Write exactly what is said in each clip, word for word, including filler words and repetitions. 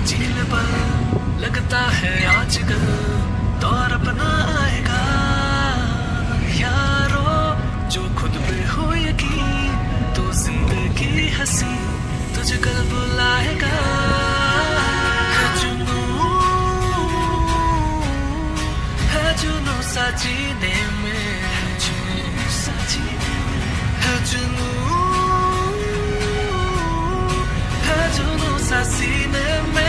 झील पर लगता है आजकल दौर अपना आएगा यारो, जो खुद पे हो यकीन तो जिंदगी हंसी तुझे कल बुलाएगा। है जुनून है जुनून सा जीने में, जुनून सा जीने में, है जुनून है जुनून सा सीने में।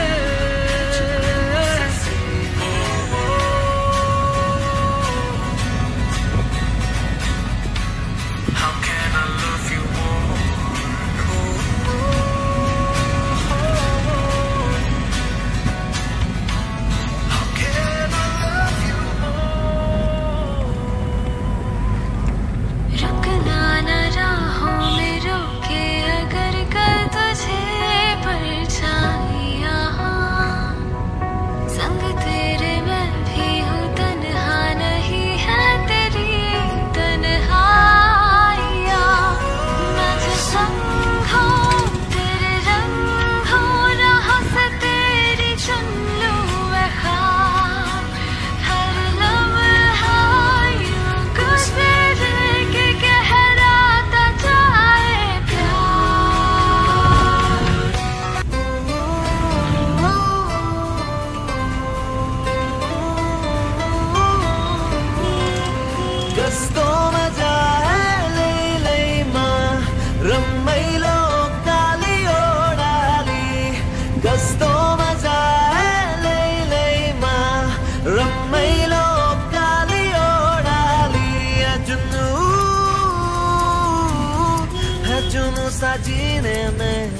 जीने में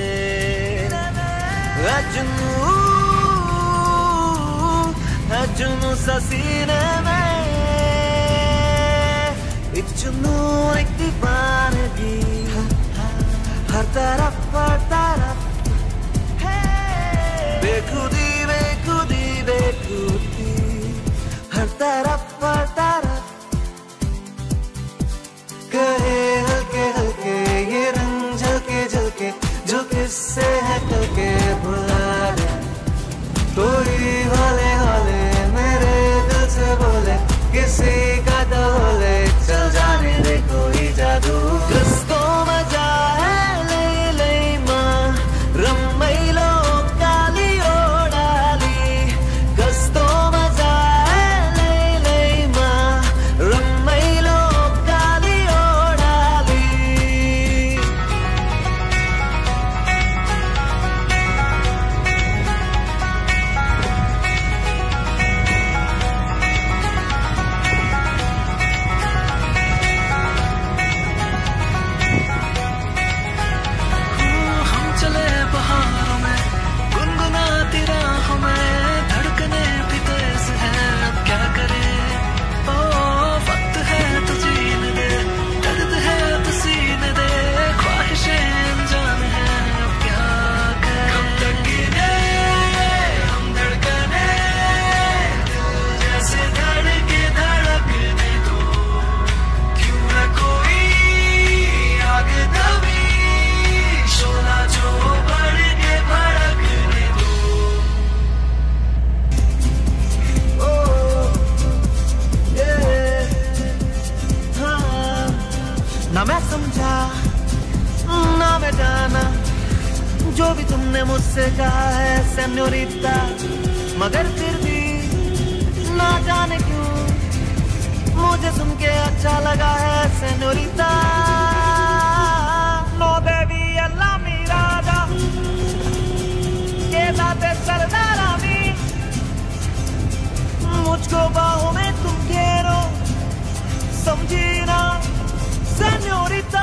जुनून है जुनून सा सीने में, एक जुनून एक दीवानगी हर तरफ हर तरफ, बेखुदी बेखुदी बेखुदी हर तरफ हर तरफ। कहे हल्के हल्के ये रंग झलके झलके जो किससे है कल के भुला दे, कोई हौले हौले मेरे दिल से बोले किसी का डोले, चल जाने दे कोई जादू। किसको मजा है ले ले माँ रम्मैलो काली ओडाली, किसको मजा है ले ले माँ रम्मैलो काली ओडाली। ना मैं समझा ना मैं जाना जो भी तुमने मुझसे कहा है सेन्योरिटा, मगर फिर भी ना जाने क्यों मुझे सुन के अच्छा लगा है सेन्योरिटा। नो बेबी अल्लाह मिरादा के दाते सरदारामी, मुझको बाहों में तुम घेरो समझी ना सेन्योरिटा।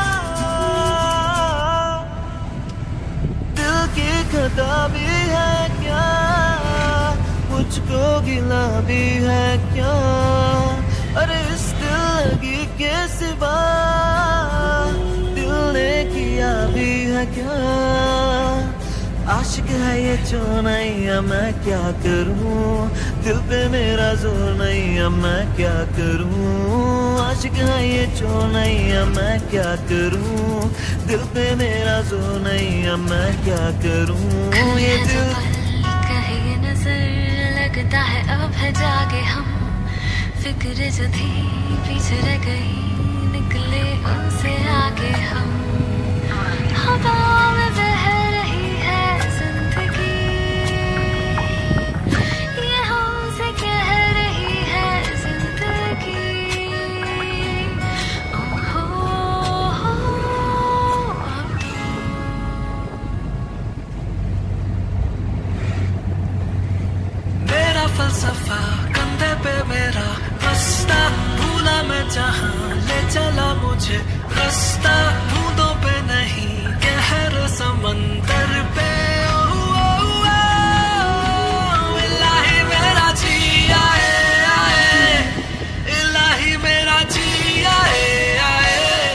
दिल की खता भी है क्या, मुझको गिला भी है क्या, अरे इस दिल के सिवा दिल ने किया भी है क्या। आशिक है ये जो नहीं अब मैं क्या करूं, दिल पे मेरा जोर नहीं अब मैं क्या करूं। आशिक है ये जो नहीं अब मैं क्या करूं, दिल पे मेरा जोर नहीं अब मैं क्या करूं। ये दिल नजर लगता है अब है जागे हम, फिक्र जो थी पीछे रह गई, निकले उनसे आगे हम। हवा में बह रही है जिंदगी, ये हमसे कह रही है जिंदगी। ओहो अब तो मेरा फलसफा कंधे पे मेरा रास्ता, भूला मैं जहाँ ले चला मुझे रास्ता, बूंदों पे नहीं कहर समंदर पे। ओ, ओ, ओ, इलाही मेरा जी आए आए, इलाही मेरा जी आए आए।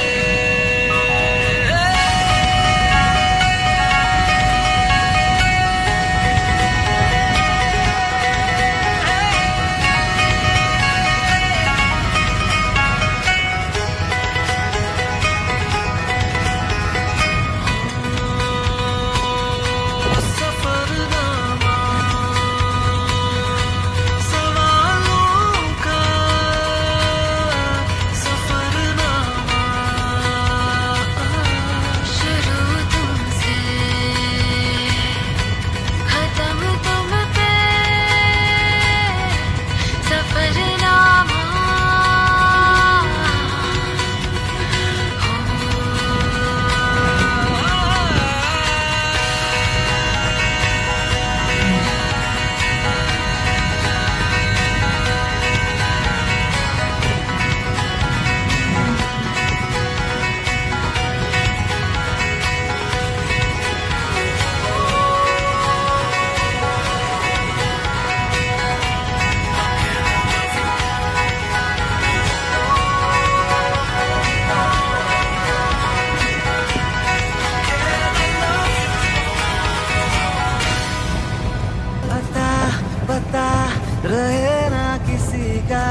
रहे ना किसी का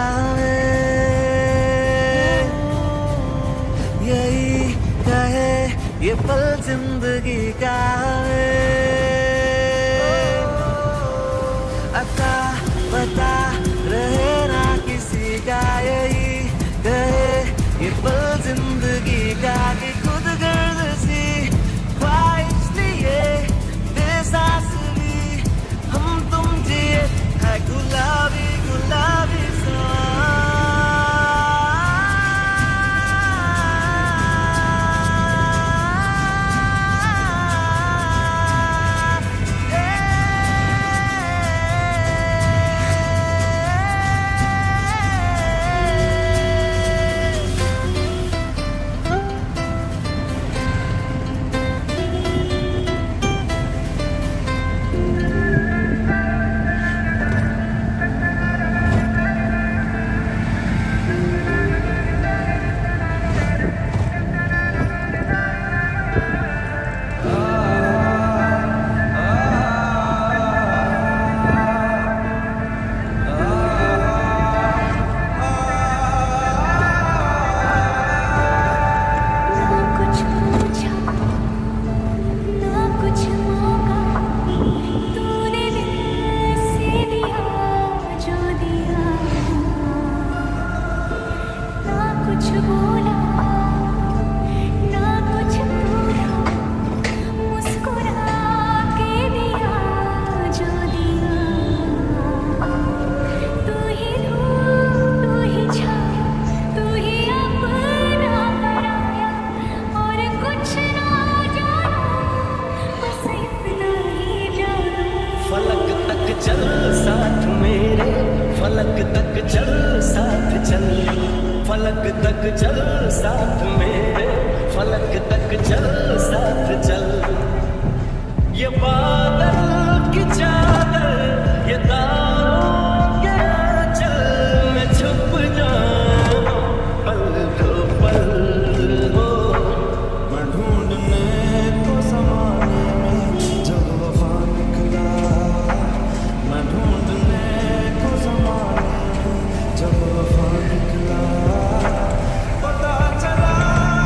यही कहे ये पल जिंदगी का अता पता रहे ना किसी का, यही कहे ये पल जिंदगी का। कि खुद गर्द सी ख्वाहिश लिए बेसास भी हम तुम जिए है गुलाबी गुलाबी सा। फलक तक चल साथ मेरे, फलक तक चल साथ चल। ये बादल की चादर, ये तारों के आंचल में छुप जाऊं पल दो पल हो। मैं ढूंढने को ज़माने में जब वफा निकला, मैं ढूंढने को ज़माने में जब वफा निकला। पता चला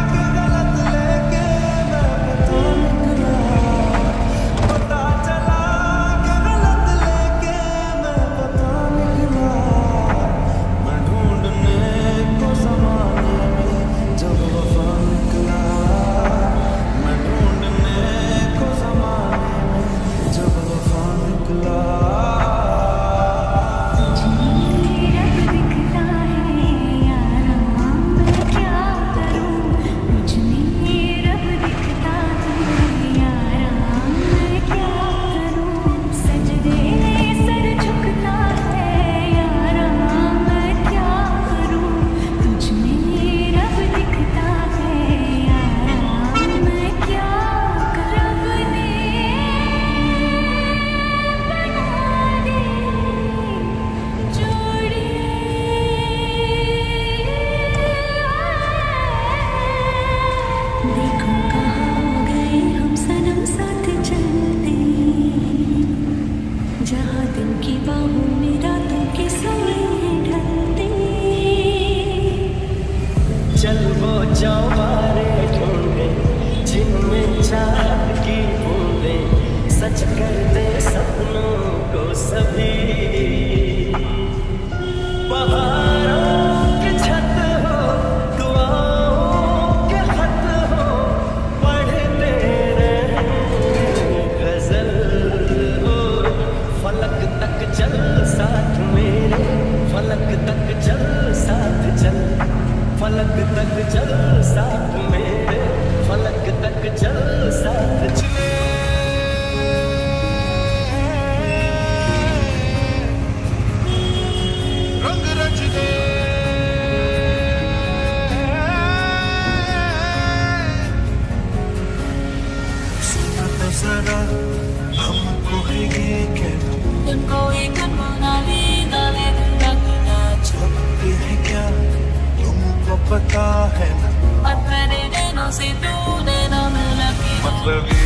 जरा हमको है ये कहना, तुमको एक मनाली नाले लगना छपते है क्या तुमको पता है ना, और मेरे नैनों से तूने ना मिला कि मतलबी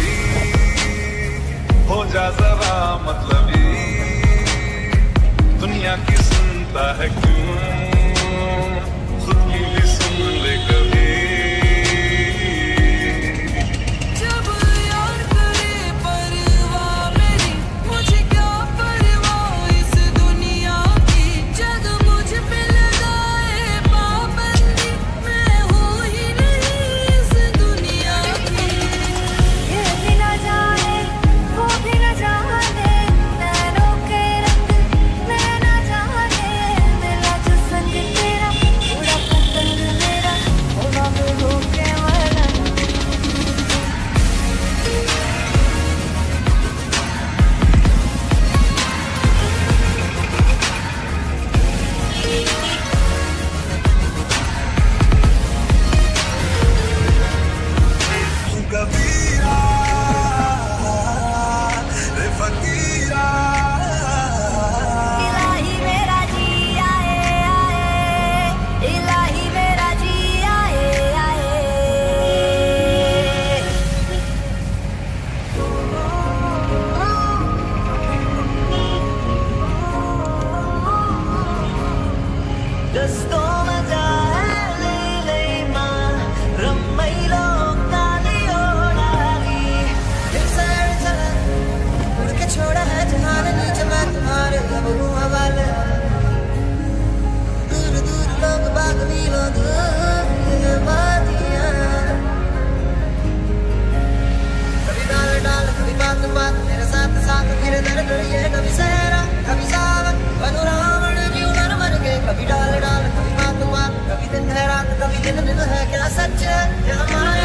हो जा जरा मतलबी, दुनिया की सुनता है क्यों, खुद की भी सुन ले कभी। जब यार करे परवाह मेरी, मुझे क्या परवाह इस दुनिया की, जग मुझ पे लगाए पाबंदी, मैं हूँ ही नहीं इस दुनिया की। ये भी न जाने वो भी न जाने, नैनों के रंग मैं न जाने, मेरा जो संग तेरा पूरा पतंग मेरा होगा मैं होके मरना। तू कबीरा रे फकीरा, इलाही मेरा जी आए आए, इलाही मेरा जी आए आए। Gusto majahali lema ramai lokali odari, दिल से चला उड़ के छोड़ा है तुम्हारे नीचे, मैं तुम्हारे अब हूँ हवाले, दूर दूर लोग बाग मीलों दूर ये वादियाँ, कभी डाल डाल कभी बात बात मेरे साथ साथ फिर दर दर ये, कभी सहरा कभी सावन बनो रावण जीव नर बन के, कभी डाल डाल कभी बात बात, कभी दिन है रात कभी दिन दिन है, क्या सच है क्या हमारा